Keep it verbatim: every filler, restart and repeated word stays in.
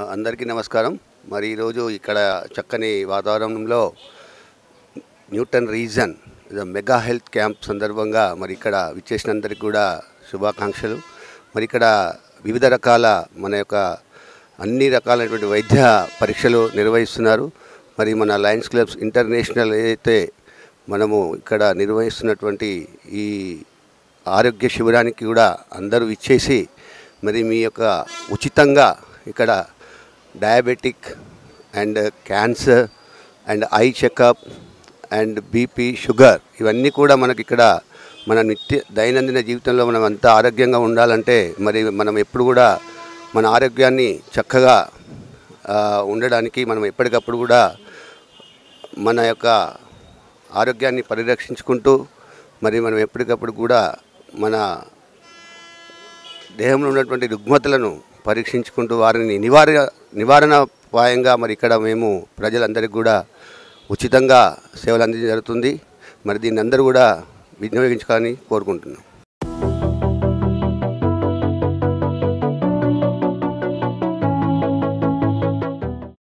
అందరికీ నమస్కారం. మరి ఈరోజు ఇక్కడ చక్కని వాతావరణంలో Newton region mega health camp సందర్భంగా మరి ఇక్కడ విచ్చేసినందరికీ కూడా శుభాకాంక్షలు. మరి ఇక్కడ వివిధ రకాల మన యొక్క అన్ని రకాలైనటువంటి వైద్య పరీక్షలు నిర్వహిస్తున్నారు. మరి మన లయన్స్ క్లబ్స్ ఇంటర్నేషనల్ ఏదైతే మనము ఇక్కడ నిర్వహిస్తున్నటువంటి ఈ ఆరోగ్య శిబిరానికి కూడా అందరూ ఇచ్చేసి మరి మీ యొక్క ఉచితంగా ఇక్కడ diabetic and cancer and eye checkup and BP sugar ఇవన్నీ కూడా మనకి ఇక్కడ మన నిత్య దైనందిన జీవితంలో మనం అంతా ఆరోగ్యంగా ఉండాలంటే మరి మనం ఎప్పుడు కూడా మన ఆరోగ్యాన్ని చక్కగా ఉండడానికి మనం ఎప్పటికప్పుడు కూడా మన యొక్క ఆరోగ్యాన్ని పరిరక్షించుకుంటూ మరి మనం ఎప్పటికప్పుడు కూడా మన దేహంలో ఉన్నటువంటి రుగ్మతలను పరీక్షించుకుంటూ వారిని నివారణ నివారణోపాయంగా మరి ఇక్కడ మేము ప్రజలందరికీ కూడా ఉచితంగా సేవలు అందించడం జరుగుతుంది. మరి దీన్ని అందరూ కూడా వినియోగించుకోవాలని కోరుకుంటున్నాం.